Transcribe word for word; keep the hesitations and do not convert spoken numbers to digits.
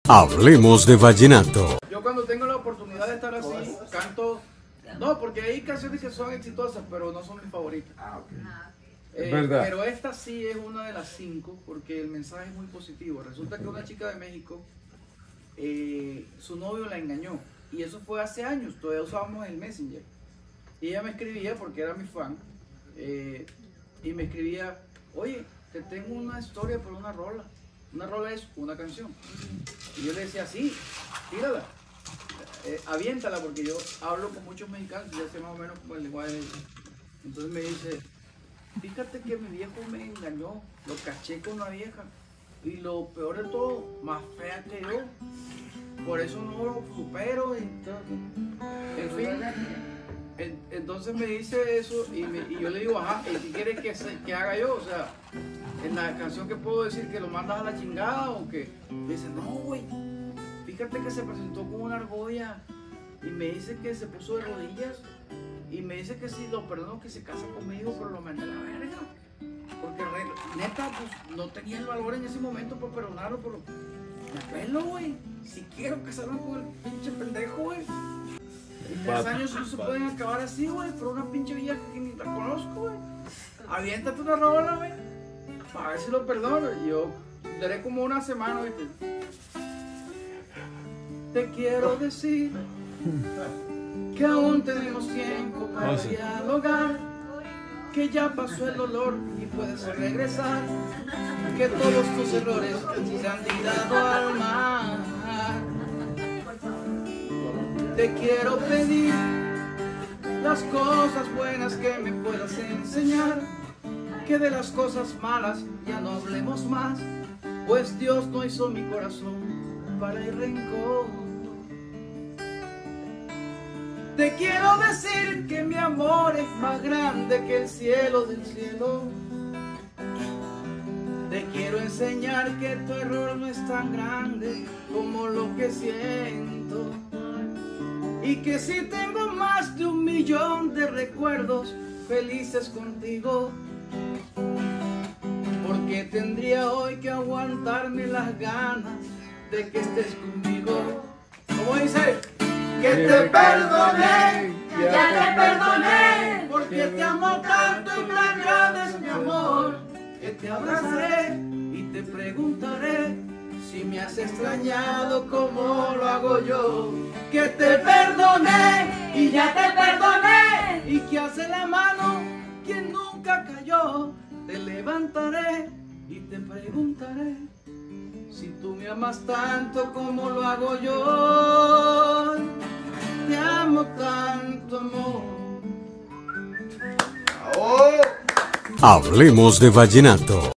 Hablemos de vallenato. Yo cuando tengo la oportunidad de estar así, canto. No, porque hay canciones que son exitosas, pero no son mis favoritas. Ah, ok. Eh, ¿Verdad? Pero esta sí es una de las cinco, porque el mensaje es muy positivo. Resulta que una chica de México, eh, su novio la engañó. Y eso fue hace años, todavía usábamos el Messenger. Y ella me escribía, porque era mi fan, eh, y me escribía, oye, te tengo una historia por una rola. Una rola es una canción. Y yo le decía, sí, tírala, eh, aviéntala, porque yo hablo con muchos mexicanos y ya sé más o menos como el lenguaje de ellos. Entonces me dice, fíjate que mi viejo me engañó, lo caché con una vieja. Y lo peor de todo, más fea que yo. Por eso no lo supero. Y todo. En fin, en, entonces me dice eso y, me, y yo le digo, ajá, ¿y qué quieres que, se, que haga yo? O sea, en la canción que puedo decir que lo mandas a la chingada o que me dice, no, güey, fíjate que se presentó con una argolla y me dice que se puso de rodillas y me dice que si lo perdono que se casa conmigo, pero lo mandé a la verga. Porque neta, pues no tenía el valor en ese momento para perdonarlo, pero me apelo, güey. Si quiero casarme con el pinche pendejo, güey. En tres años no se pueden acabar así, güey, por una pinche vieja que ni la conozco, güey. Aviéntate una rola, güey, para ver si lo perdono. Y yo daré como una semana, güey. Te quiero decir que aún tenemos tiempo para dialogar, que ya pasó el dolor y puedes regresar, que todos tus errores se han tirado al mar. Te quiero pedir las cosas buenas que me puedas enseñar, que de las cosas malas ya no hablemos más, pues Dios no hizo mi corazón para el rencor. Te quiero decir que mi amor es más grande que el cielo del cielo. Te quiero enseñar que tu error no es tan grande como lo que siento. Y que si tengo más de un millón de recuerdos felices contigo, porque tendría hoy que aguantarme las ganas de que estés conmigo. ¿Cómo dice? Que te perdoné, ya te perdoné, porque te amo tanto y tan grande es mi amor, que te abrazaré y te preguntaré si me has extrañado como lo hago yo. Que te perdoné y ya te perdoné, y que hace la mano quien nunca cayó. Te levantaré y te preguntaré si tú me amas tanto como lo hago yo. Te amo tanto, amor. Hablemos de vallenato.